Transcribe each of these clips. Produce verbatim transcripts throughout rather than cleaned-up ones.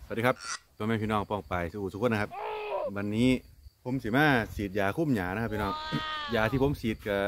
สวัสดีครับตัวแม่พี่น้องป้องไปสู่สุขคนนะครับวันนี้ผมสีมาฉีดยาคุ้มหยานะครับพี่น้อง ยาที่ผมฉีดกับ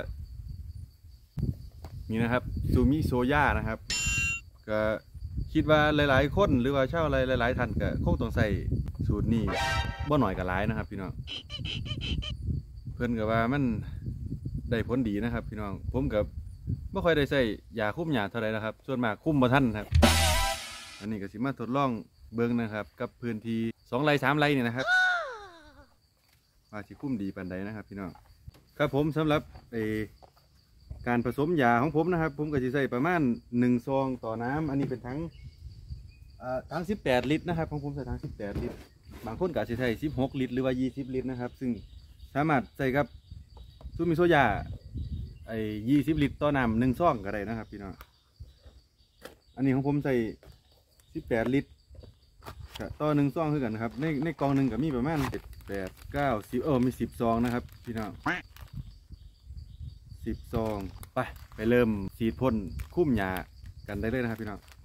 นี่นะครับซูมิโซย่านะครับก็คิดว่าหลายๆคนหรือว่าเช่าอะไรหลายๆท่านก็คงต้องใส่สูตรนี้บ่หน่อยกับหลายนะครับพี่น้องเพื่อนกับว่ามันได้ผลดีนะครับพี่น้องผมกับไม่ค่อยได้ใส่ยาคุ้มหยาเท่าไรนะครับส่วนมากคุ้มบ่ทันครับอันนี้ก็สิมาทดลองเบิ้งนะครับกับพื้นที่สองไร่สามไร่เนี่ยนะครับว่าสิคุ้มดีปานใดนะครับพี่น้องครับผมสำหรับไอการผสมยาของผมนะครับผมก็จะใส่ประมาณหนึ่งซองต่อน้ำอันนี้เป็นทั้งทั้งสิบแปดลิตรนะครับของผมใส่ทั้งสิบแปดลิตรบางคนก็จะใส่สิบหกลิตรหรือว่ายี่สิบลิตรนะครับซึ่งสามารถใส่กับซูมิโซยาไอ้ยี่สิบลิตรต่อน้ำหนึ่งซองก็ได้นะครับพี่น้องอันนี้ของผมใส่สิบแปดลิตรต่อหนึ่งซองคือกันครับในในกองหนึ่งก็มีประมาณเจ็ดแปดเก้าสิบเออมีสิบซองนะครับพี่น้องสิบซองไปไปเริ่มฉีดพ่นคุ้มหญ้ากันได้เลยนะครับพี่น้อง